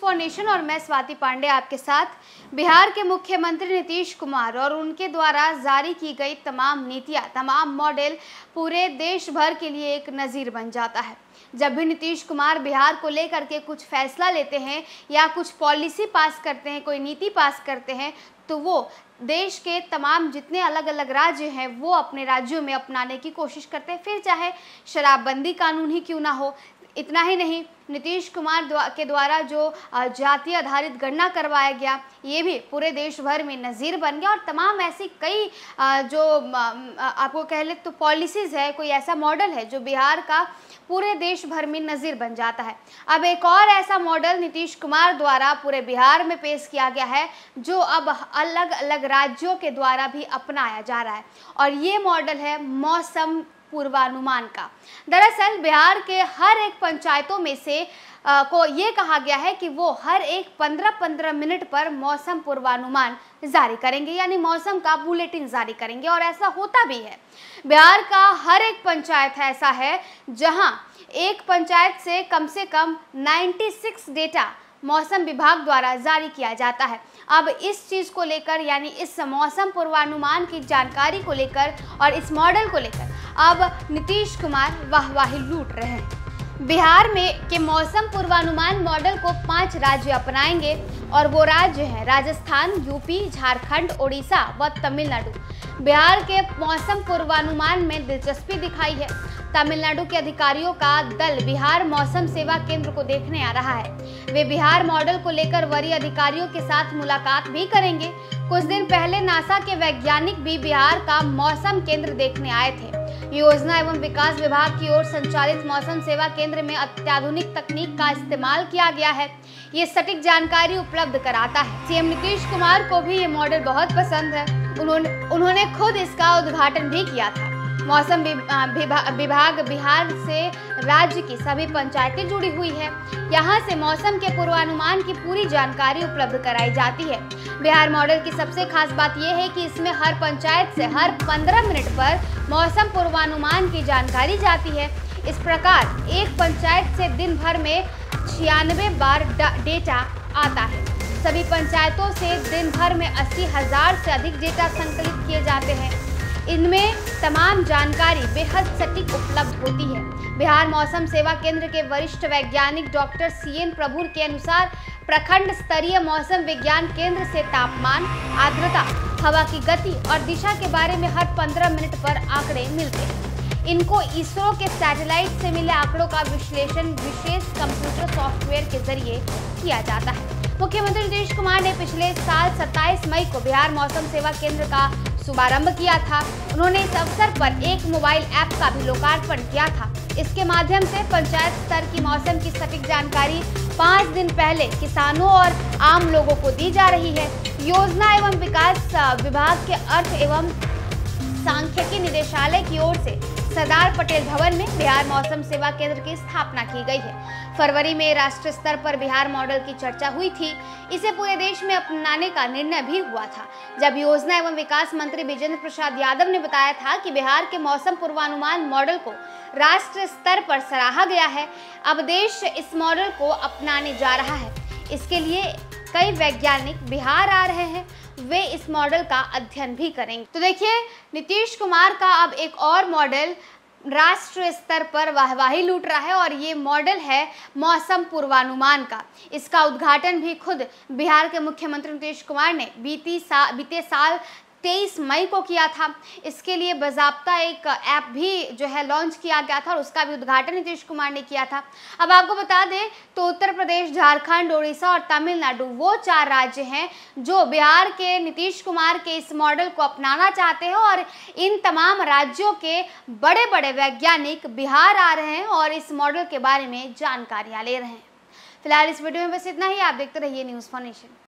For nation और मैं स्वाति पांडे आपके साथ। बिहार के मुख्यमंत्री नीतीश कुमार और उनके द्वारा जारी की गई तमाम नीतियां, तमाम मॉडल पूरे देश भर के लिए एक नज़ीर बन जाता है। जब भी नीतीश कुमार बिहार को लेकर के कुछ फैसला लेते हैं या कुछ पॉलिसी पास करते हैं, कोई नीति पास करते हैं, तो वो देश के तमाम जितने अलग अलग राज्य हैं वो अपने राज्यों में अपनाने की कोशिश करते हैं, फिर चाहे शराबबंदी कानून ही क्यों ना हो। इतना ही नहीं, नीतीश कुमार के द्वारा जो जाति आधारित गणना करवाया गया, ये भी पूरे देश भर में नज़ीर बन गया। और तमाम ऐसी कई जो आपको कह ले तो पॉलिसीज़ है, कोई ऐसा मॉडल है जो बिहार का पूरे देश भर में नज़ीर बन जाता है। अब एक और ऐसा मॉडल नीतीश कुमार द्वारा पूरे बिहार में पेश किया गया है, जो अब अलग अलग राज्यों के द्वारा भी अपनाया जा रहा है, और ये मॉडल है मौसम पूर्वानुमान का। दरअसल बिहार के हर एक पंचायतों में से को ये कहा गया है कि वो हर एक 15-15 मिनट पर मौसम पूर्वानुमान जारी करेंगे, यानी मौसम का बुलेटिन जारी करेंगे, और ऐसा होता भी है। बिहार का हर एक पंचायत ऐसा है जहां एक पंचायत से कम 96 डेटा मौसम विभाग द्वारा जारी किया जाता है। अब इस चीज़ को लेकर, यानी इस मौसम पूर्वानुमान की जानकारी को लेकर और इस मॉडल को लेकर अब नीतीश कुमार वाहवाही लूट रहे हैं। बिहार में के मौसम पूर्वानुमान मॉडल को 5 राज्य अपनाएंगे, और वो राज्य हैं राजस्थान, यूपी, झारखंड, ओडिशा व तमिलनाडु। बिहार के मौसम पूर्वानुमान में दिलचस्पी दिखाई है। तमिलनाडु के अधिकारियों का दल बिहार मौसम सेवा केंद्र को देखने आ रहा है। वे बिहार मॉडल को लेकर वरीय अधिकारियों के साथ मुलाकात भी करेंगे। कुछ दिन पहले नासा के वैज्ञानिक भी बिहार का मौसम केंद्र देखने आए थे। योजना एवं विकास विभाग की ओर संचालित मौसम सेवा केंद्र में अत्याधुनिक तकनीक का इस्तेमाल किया गया है। ये सटीक जानकारी उपलब्ध कराता है। सीएम नीतीश कुमार को भी ये मॉडल बहुत पसंद है। उन्होंने खुद इसका उद्घाटन भी किया था। मौसम विभाग बिहार से राज्य की सभी पंचायतें जुड़ी हुई है। यहाँ से मौसम के पूर्वानुमान की पूरी जानकारी उपलब्ध कराई जाती है। बिहार मॉडल की सबसे खास बात यह है कि इसमें हर पंचायत से हर 15 मिनट पर मौसम पूर्वानुमान की जानकारी जाती है। इस प्रकार एक पंचायत से दिन भर में 96 बार डेटा आता है। सभी पंचायतों से दिन भर में 80,000 से अधिक डेटा संकलित किए जाते हैं। इनमें तमाम जानकारी बेहद सटीक उपलब्ध होती है। बिहार मौसम सेवा केंद्र के वरिष्ठ वैज्ञानिक डॉक्टर CN प्रभुर के अनुसार प्रखंड स्तरीय मौसम विज्ञान केंद्र से तापमान, आर्द्रता, हवा की गति और दिशा के बारे में हर 15 मिनट पर आंकड़े मिलते हैं। इनको इसरो के सैटेलाइट से मिले आंकड़ों का विश्लेषण विशेष कंप्यूटर सॉफ्टवेयर के जरिए किया जाता है। मुख्यमंत्री नीतीश कुमार ने पिछले साल 27 मई को बिहार मौसम सेवा केंद्र का शुभारंभ किया था। उन्होंने इस अवसर पर एक मोबाइल ऐप का भी लोकार्पण किया था। इसके माध्यम से पंचायत स्तर की मौसम की सटीक जानकारी 5 दिन पहले किसानों और आम लोगों को दी जा रही है। योजना एवं विकास विभाग के अर्थ एवं सांख्यिकी निदेशालय की ओर से सरदार पटेल भवन में बिहार मौसम सेवा केंद्र की स्थापना की गई है। फरवरी में राष्ट्रीय स्तर पर बिहार मॉडल की चर्चा हुई थी। इसे पूरे देश में अपनाने का निर्णय भी हुआ था, जब योजना एवं विकास मंत्री विजेंद्र प्रसाद यादव ने बताया था कि बिहार के मौसम पूर्वानुमान मॉडल को राष्ट्रीय स्तर पर सराहा गया है। अब देश इस मॉडल को अपनाने जा रहा है। इसके लिए कई वैज्ञानिक बिहार आ रहे हैं, वे इस मॉडल का अध्ययन भी करेंगे। तो देखिए, नीतीश कुमार का अब एक और मॉडल राष्ट्रीय स्तर पर वाहवाही लूट रहा है, और ये मॉडल है मौसम पूर्वानुमान का। इसका उद्घाटन भी खुद बिहार के मुख्यमंत्री नीतीश कुमार ने बीते साल 23 मई को किया था। इसके लिए बाज़ाब्ता एक ऐप भी जो है लॉन्च किया गया था, और उसका भी उद्घाटन नीतीश कुमार ने किया था। अब आपको बता दें तो उत्तर प्रदेश, झारखंड, ओडिशा और तमिलनाडु वो 4 राज्य हैं जो बिहार के नीतीश कुमार के इस मॉडल को अपनाना चाहते हैं, और इन तमाम राज्यों के बड़े बड़े वैज्ञानिक बिहार आ रहे हैं और इस मॉडल के बारे में जानकारियाँ ले रहे हैं। फिलहाल इस वीडियो में बस इतना ही। आप देखते रहिए न्यूज़ फॉर नेशन।